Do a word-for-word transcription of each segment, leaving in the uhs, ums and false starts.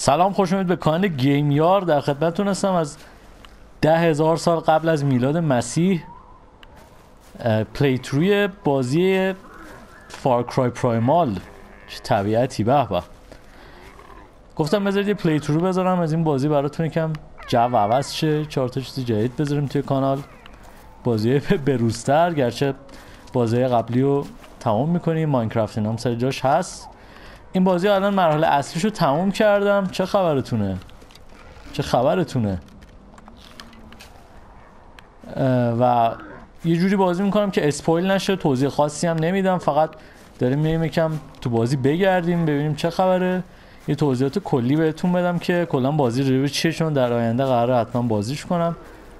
سلام، خوش اومدید به کانال گیم یار. در خدمتتون هستم. از ده هزار سال قبل از میلاد مسیح پلی تروی بازی فارکرای پرایمال. چه طبیعتی، به به. گفتم بذارید یه پلی ترو بذارم از این بازی براتون، یکم جو عوض شه، چهار تا چیز جدید بذاریم توی کانال. بازی بروزتر، گرچه بازی قبلی رو تمام میکنیم. ماینکرافت اینام سر جاش هست. این بازی الان مرحله اصلیشو تموم کردم. چه خبرتونه؟ چه خبرتونه؟ و یه جوری بازی میکنم که اسپویل نشه، توضیح خاصی هم نمیدم، فقط داریم میریم یکم تو بازی بگردیم ببینیم چه خبره. یه توضیحات کلی بهتون بدم که کلا بازی روی چیه، چون در آینده قراره حتما بازیش کنم.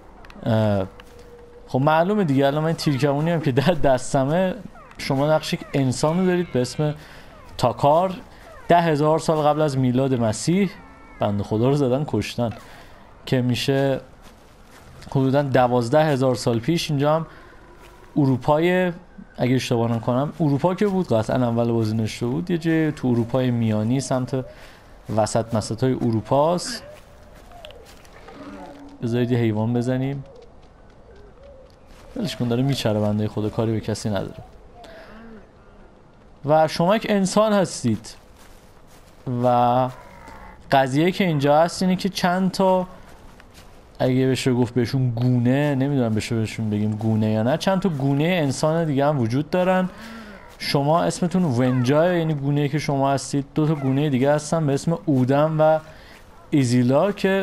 خب معلومه دیگه، الان من تیرکمونی هم که در دستمه. شما نقش یک انسان رو دارید به اسم تاکار. ده هزار سال قبل از میلاد مسیح بنده خدا رو زدن کشتن، که میشه حدودا دوازده هزار سال پیش. اینجا هم اروپای، اگه اشتباه نکنم اروپا که بود، قطعا اول بازی نشده بود، یه جای تو اروپای میانی سمت وسط مسط های اروپاست. بذارید یه حیوان بزنیم. ولش کن، داره میچره بنده خدا، کاری به کسی نداره. و شما یک انسان هستید و قضیه که اینجا هست اینه که چند تا، اگه بشه گفت بهشون گونه، نمیدونم بشه بهشون بگیم گونه یا نه، چند تا گونه انسان دیگه هم وجود دارن. شما اسمتون ونجای، یعنی گونه که شما هستید. دو تا گونه دیگه هستن به اسم اودم و ایزیلا، که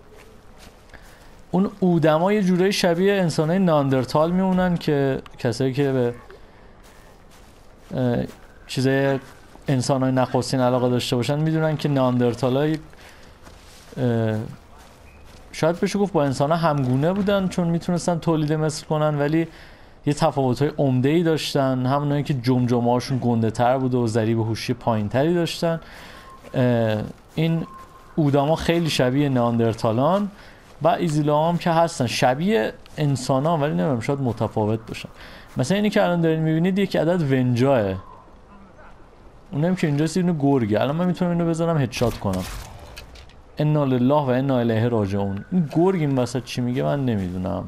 اون اودما یه جورایی شبیه انسانای ناندرتال میمونن، که کسایی که به چیزای انسانای نخستین علاقه داشته باشن میدونن که ناندرتالای شاید بشه گفت با انسان ها همگونه بودن، چون میتونستن تولید مثل کنن، ولی یه تفاوت های عمده ای داشتن. همونایی که جمجمه هاشون گنده تر بوده و ضریب هوشی پایین تری داشتن. این اودما خیلی شبیه ناندرتالان و ایزیلا هم که هستن شبیه انسان ها، ولی نمیم شاید متفاوت باشن. مثلا اینی که الان دارین میبینید یک عدد ونجاه، اونم که اینجاست اینو گرگه. الان من میتونم اینو بزنم هدشات کنم. انا لله و انا الیه راجعون. این گرگ این وسط چی میگه من نمیدونم.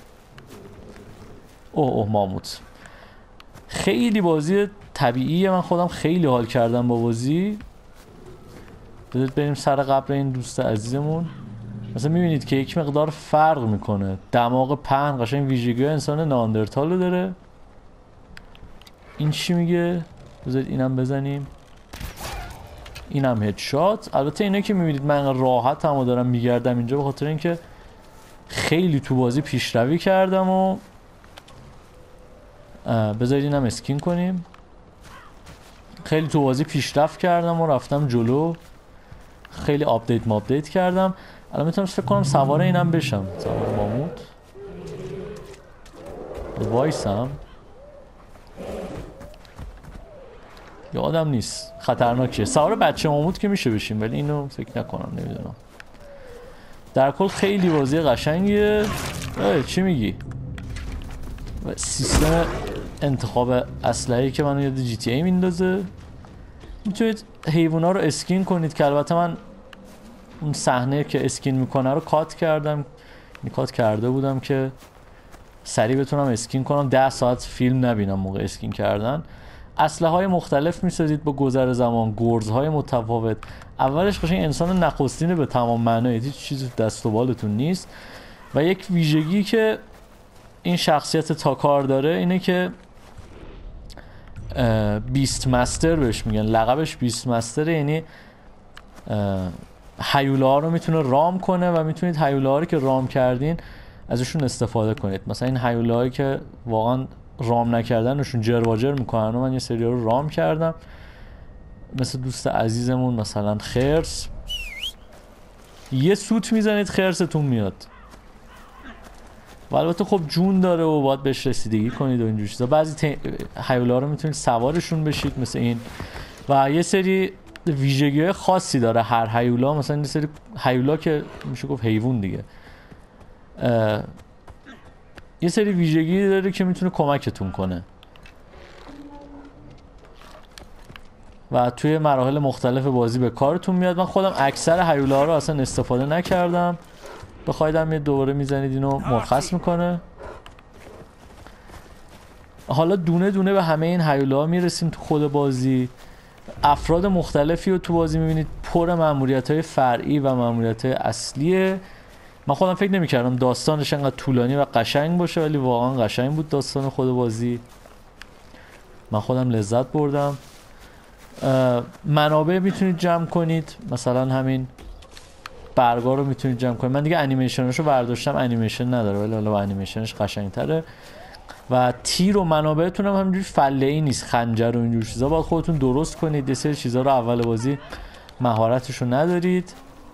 اوه اوه ماموت. خیلی بازی طبیعیه، من خودم خیلی حال کردم با بازی. بذارید بریم سر قبر این دوست عزیزمون. مثلا میبینید که یک مقدار فرق میکنه. دماغ پهن قشنگ ویژگی انسان ناندرتال رو داره. این چی میگه؟ بذارید اینم بزنیم. اینم هدشات. البته اینا که میبینید من راحت هم دارم میگردم اینجا به خاطر اینکه خیلی تو بازی پیشروی کردم. و بذارید اینم اسکین کنیم. خیلی تو بازی پیشرفت کردم و رفتم جلو. خیلی آپدیت مابدیت کردم. الان میتونم فکر کنم سوار اینم بشم، سوار ماموت وایسم. یادم نیست، خطرناکه. سوار بچه ماموت که میشه بشیم، ولی اینو فکر نکنم، نمیدونم. در کل خیلی بازی قشنگیه. چی میگی؟ سیستم انتخاب اسلحه‌ای که منو یاد جی تی ای میندازه. میتونید حیوونا رو اسکین کنید، که البته من اون صحنه که اسکین میکنه رو کات کردم. کات کرده بودم که سریع بتونم اسکین کنم، ده ساعت فیلم نبینم موقع اسکین کردن. اسلحه های مختلف میسازید با گذر زمان، گرزهای متفاوت. اولش قشنگ انسان نخستینه به تمام معنی، هیچ چیزی دست و بالتون نیست. و یک ویژگی که این شخصیت تاکار داره اینه که بیست مستر بهش میگن، لقبش بیست مستر. یعنی هیوله ها رو میتونه رام کنه و میتونید هیوله ها رو که رام کردین ازشون استفاده کنید. مثلا این هیوله هایی که واقعا رام نکردنشون جرواجر میکنن و من یه سری رو رام کردم، مثل دوست عزیزمون مثلا خرس. یه سوت میزنید خرستون میاد، و البته خب جون داره و باید بهش رسیدگی کنید و اینجور چیزا. بعضی هیولا رو میتونید سوارشون بشید مثل این. و یه سری ویژگی خاصی داره هر هیولا. مثلا یه سری هیولا که میشه گفت حیوان دیگه، یه سری ویژگی داره که میتونه کمکتون کنه. و توی مراحل مختلف بازی به کارتون میاد. من خودم اکثر هیولاها رو اصلا استفاده نکردم. بخوایدم یه دوباره میزنید اینو مرخص میکنه. حالا دونه دونه به همه این هیولاها میرسیم تو خود بازی. افراد مختلفی رو تو بازی میبینید، پر مأموریت‌های فرعی و مأموریت‌های اصلیه. من خودم فکر نمی‌کردم داستانش انقدر طولانی و قشنگ باشه، ولی واقعا قشنگ بود داستان خود بازی. من خودم لذت بردم. منابع میتونید جمع کنید، مثلا همین برگا رو میتونید جمع کنید. من دیگه انیمیشنشو برداشتم، انیمیشن نداره ولی حالا با انیمیشنش قشنگ‌تره. و تیر و منابعتون هم همینجوری فله‌ای نیست، خنجر و اینجور چیزا باید خودتون درست کنید. یه سری چیزا رو اول بازی مهارتشو ندارید.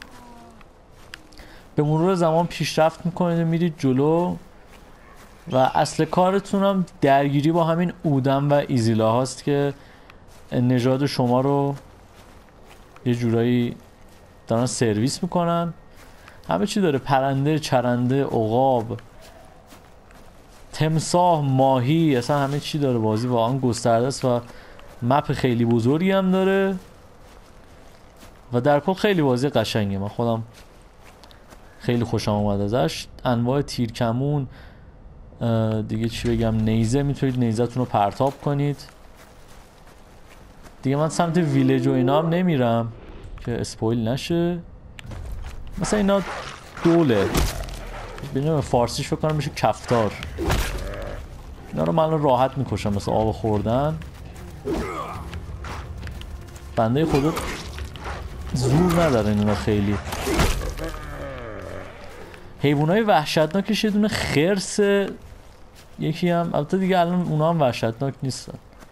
به مرور زمان پیشرفت میکنید و میرید جلو و اصل کارتون هم درگیری با همین اودم و ایزیلا هاست که نژاد شما رو یه جورایی دارن سرویس میکنن. همه چی داره، پرنده، چرنده، عقاب، تمساح، ماهی، اصلا همه چی داره. بازی واقعا گسترده است و مپ خیلی بزرگی هم داره و در کل خیلی بازی قشنگه. من خودم خیلی خوشم اومد ازش. انواع تیرکمون، دیگه چی بگم، نیزه، میتونید نیزتون رو پرتاب کنید دیگه. من سمت ویلیج و اینا هم نمیرم که اسپویل نشه. مثلا اینا دوله، ببینم فارسیش فکر کنم بشه کفتار. اینا رو من راحت میکشم مثل آب خوردن. بنده خدا زور ندارن اینا خیلی. حیوانای وحشتناکش یه دونه خرس، یکی هم البته دیگه الان اونا هم وحشتناک نیستن.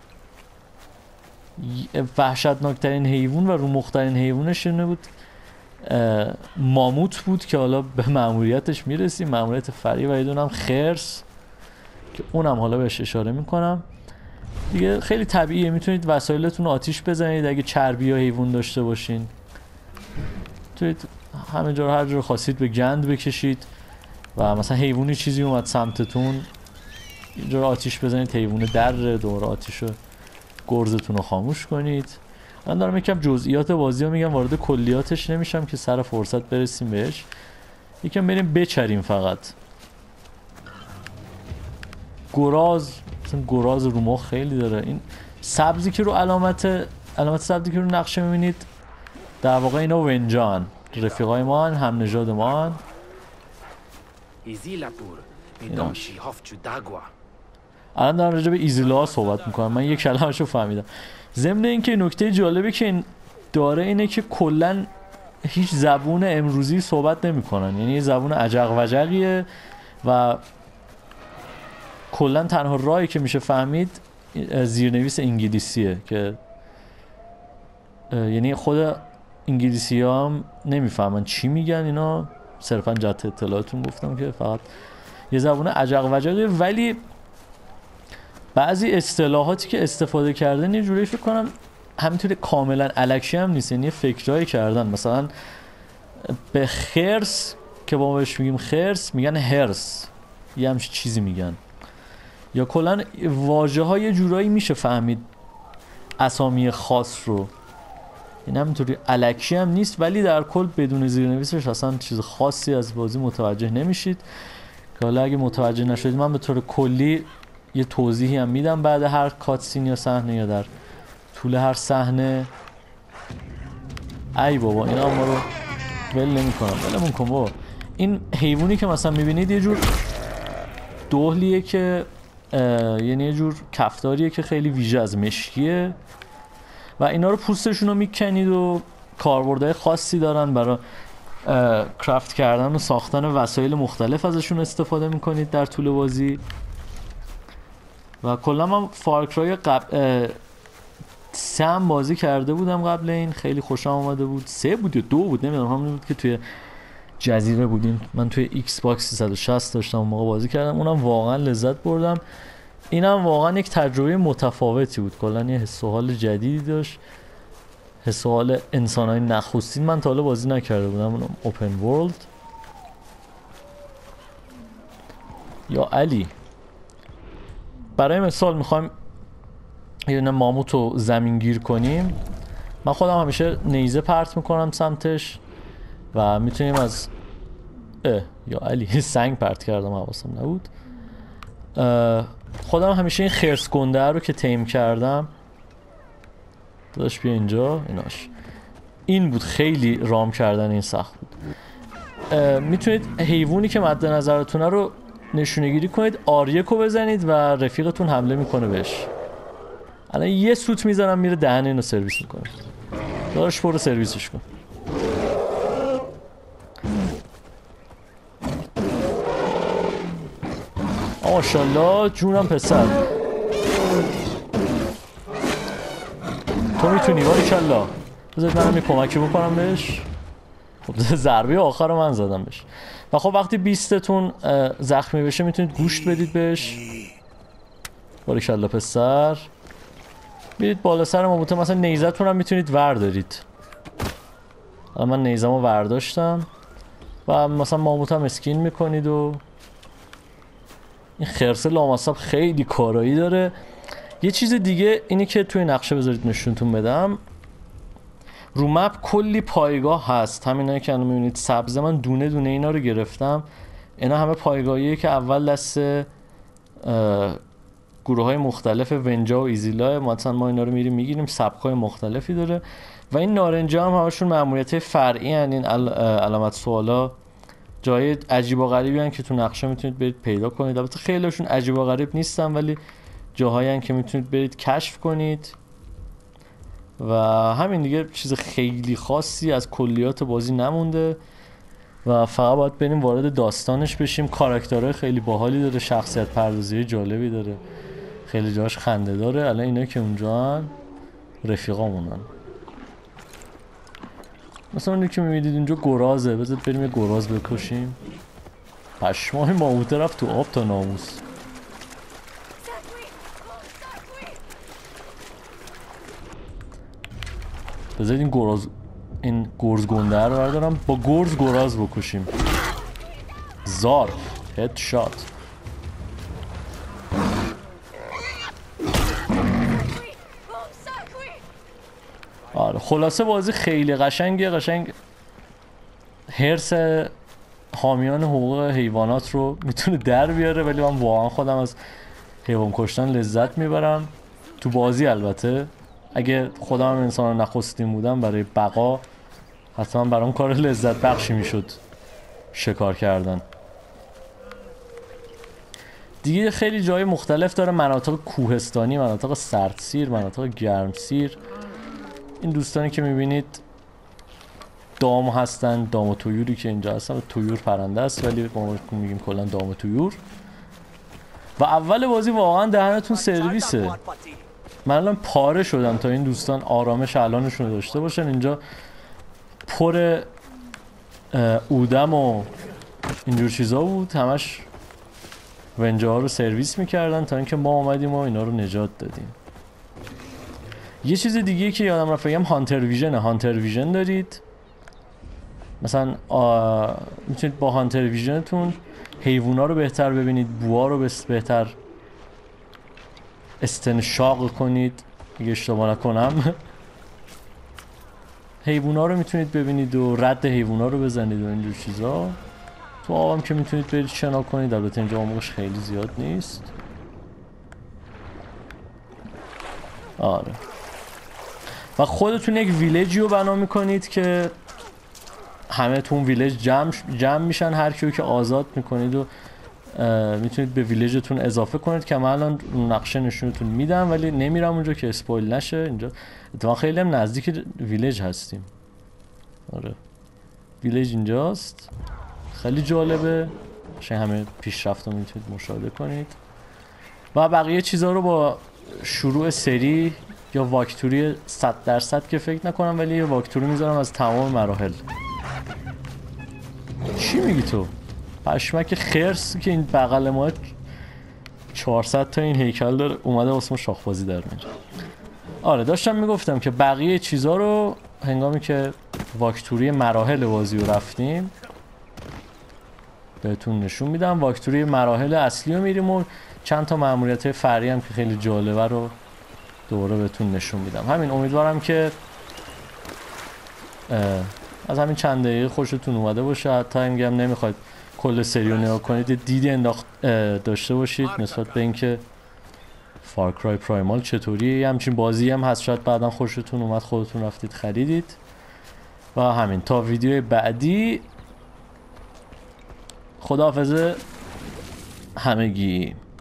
وحشتناکترین حیوان و رو مخترین حیوانش اینه بود ماموت بود که حالا به مأموریتش میرسیم، مأموریت فرعی. و یه دونه هم خرس که اونم حالا بهش اشاره میکنم دیگه. خیلی طبیعیه، میتونید وسایلتون آتیش بزنید اگه چربی یا حیوان داشته باشین. میتونید همه جا هر جا خواستید به گند بکشید و مثلا حیوانی چیزی اومد سمتتون، یه جا آتیش بزنید، حیوان در دور آتیش گرزتون رو خاموش کنید. من دارم یکم جزئیات بازی رو میگم، وارد کلیاتش نمیشم که سر فرصت برسیم بهش. یکم بریم بچریم فقط. گراز، مثلا گراز رو مخ خیلی داره. این سبزی که رو علامت علامت سبزی که رو نقشه میبینید در واقع اینا ونجان، رفیقای ما هن، هم نژاد ما هن. الان دارم راجع به ایزیلا صحبت میکنم، من یک کلمه‌اش رو فهمیدم. ضمن اینکه نکته جالبی که این داره اینه که کلا هیچ زبون امروزی صحبت نمیکنن، یعنی یه زبون عجق وجقیه و کلا تنها راهی که میشه فهمید زیرنویس انگلیسیه که یعنی خود انگلیسی ها هم نمیفهمن چی میگن اینا، صرفا جهت اطلاعاتون گفتم که فقط یه زبون عجق وجقیه. ولی بعضی اصطلاحاتی که استفاده کردن یه جوری فکر کنم همینطوری کاملا الکی هم نیست، یعنی فکرایی کردن. مثلا به خرس که با ما بهش میگیم خرس میگن هرس، یه همچین چیزی میگن. یا کلا واژه ها یه جورایی میشه فهمید اسامی خاص رو، این همینطوری الکی هم نیست. ولی در کل بدون زیرنویسش اصلا چیز خاصی از بازی متوجه نمیشید که حالا اگه متوجه نشدید من به طور کلی یه توضیحی هم میدم بعد هر کاتسین یا صحنه یا در طول هر صحنه. ای بابا اینا ما رو ول نمی‌کنن، ولمون کن بابا. این حیوانی که مثلا میبینید یه جور دهلیه که یعنی یه جور کفتاریه که خیلی ویژه از مشکیه و اینا رو پوستشون رو میکنید و کاربردهای خاصی دارن برای کرافت کردن و ساختن وسایل مختلف ازشون استفاده میکنید در طول بازی. و کلا من فارکرای قبل سه هم بازی کرده بودم قبل این، خیلی خوشم آمده بود. سه بود یا دو بود نمیدونم، همون بود که توی جزیره بودیم. من توی ایکس باکس سیصد و شصت داشتم اون موقع بازی کردم، اونم واقعا لذت بردم. اینم واقعا یک تجربه متفاوتی بود، کلا یه حس و حال جدیدی داشت، حس و حال انسانای نخستین من تا حالا بازی نکرده بودم، اونم اوپن ورلد. یا علی برای مثال میخوایم یه ماموت رو زمین گیر کنیم، من خودم همیشه نیزه پرت میکنم سمتش و میتونیم از اه یا علی سنگ پرت کردم حواسم نبود. خودم همیشه این خرس گنده رو که تیم کردم داشت بیا اینجا ایناش این بود. خیلی رام کردن این سخت بود. میتونید حیوانی که مد نظرتونه رو نشونه گیری کنید، آریک رو بزنید و رفیقتون حمله میکنه بهش. الان یه سوت میزنم میره دهن اینو سرویس میکنه. دارش برو سرویسش کن. ماشاءالله جونم پسر، تو میتونی باریکالله. بذارید منم یه کمکی بکنم بهش. خب ضربه آخر رو من زدم بهش. و خب وقتی بیستتون زخمی بشه میتونید گوشت بدید بهش. باریکالله پسر. بیرید بالا سر ماموته. مثلا نیزتون هم میتونید وردارید. الان من نیزمو ورداشتم و مثلا ماموت هم اسکین میکنید. و این خرس لامصب خیلی کارایی داره. یه چیز دیگه اینی که توی نقشه بذارید نشونتون بدم، رو مپ کلی پایگاه هست. همینایی که الان میبینید سبز، من دونه دونه اینا رو گرفتم. اینا همه پایگاهیه که اول دست گروه های مختلف ونجا و ایزیلا. مثلا ما اینا رو میریم میگیریم، سبک های مختلفی داره. و این نارنجا هم همشون مأموریت فرعی هن. این علامت سوالا جای عجیب و غریبی هن که تو نقشه میتونید برید پیدا کنید. البته خیلیشون عجیب و غریب نیستن ولی جاهایی هن که میتونید برید کشف کنید. و همین دیگه، چیز خیلی خاصی از کلیات بازی نمونده و فقط باید بریم وارد داستانش بشیم. کاراکترهای خیلی باحالی داره، شخصیت پردازی جالبی داره، خیلی جاش خنده داره. الان اینا که اونجا هن رفیقامونن. مثلا اونی که میبینید اونجا گرازه. بذارید بریم یه گراز بکشیم. پشمای ماموته رفت تو آب تا ناموس. بذارید این گراز این گرز گنده رو بردارم با گرز گراز بکشیم. زار هد شات. آره خلاصه بازی خیلی قشنگه. قشنگ هرس حامیان حقوق حیوانات رو میتونه در بیاره. ولی من واقعا خودم از حیوان کشتن لذت میبرم تو بازی. البته اگه خودم هم انسان نخستین بودم برای بقا حتما برام کار لذت بخشی میشد شکار کردن. دیگه خیلی جای مختلف داره، مناطق کوهستانی، مناطق سردسیر، مناطق گرمسیر. این دوستانی که میبینید دام هستن، دام و تویوری که اینجا هستن. تویور پرنده است ولی ما میگیم کلا دام و تویور. و اول بازی واقعا دهنتون سرویسه. من الان پاره شدم تا این دوستان آرامش الانشون رو داشته باشن. اینجا پر اودم و اینجور چیزا بود، همش ونجا ها رو سرویس میکردن تا اینکه ما اومدیم و اینا رو نجات دادیم. یه چیز دیگه که یادم رفت بگم هانتر ویژن. هانتر ویژن دارید، مثلا میتونید با هانتر ویژنتون حیوونا رو بهتر ببینید، بوها رو بهتر استنشاق کنید اگه اشتباه نکنم. حیوونا رو میتونید ببینید و رد حیوونا رو بزنید و اینجور چیزا. تو آبم که میتونید برید شنا کنید. البته اینجا عمقش خیلی زیاد نیست. آره و خودتون یک ویلیجی رو بنا میکنید که همه تون ویلیج جمع, جمع میشن. هر کیو که آزاد میکنید و میتونید به ویلیجتون اضافه کنید که من الان نقشه نشونتون میدم ولی نمیرم اونجا که اسپویل نشه. اینجا اتفاقا خیلی هم نزدیک ویلیج هستیم. آره ویلیج اینجاست، خیلی جالبه. چه همه پیشرفت رو میتونید مشاهده کنید و بقیه چیزها رو با شروع سری یا واکتوری صد درصد که فکر نکنم ولی یه واکتوری میذارم از تمام مراحل. چی میگی تو؟ پشمک خرس که این بغل ما چهارصد تا این هیکل داره اومده واسه ما شاخبازی در میاره. آره داشتم میگفتم که بقیه چیزا رو هنگامی که واکتوری مراحل بازی رو رفتیم بهتون نشون میدم. واکتوری مراحل اصلی رو میریم و چند تا مأموریت فرعی هم که خیلی جالبه رو دوباره بهتون نشون میدم. همین امیدوارم که از همین چند دقیقه خوشتون اومده باشه. حتی میگم نمیخواید کل سری رو نگاه کنید، دیدی انداخت داشته باشید نسبت به اینکه فارکرای پرایمال چطوریه. همچین بازی هم هست، شاید بعدا خوشتون اومد خودتون رفتید خریدید. و همین تا ویدیو بعدی، خداحافظ همگی.